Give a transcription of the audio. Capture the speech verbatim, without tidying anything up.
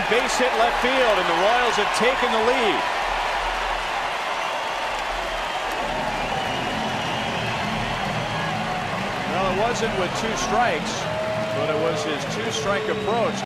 base hit left field, and the Royals have taken the lead. Well, it wasn't with two strikes, but it was his two-strike approach.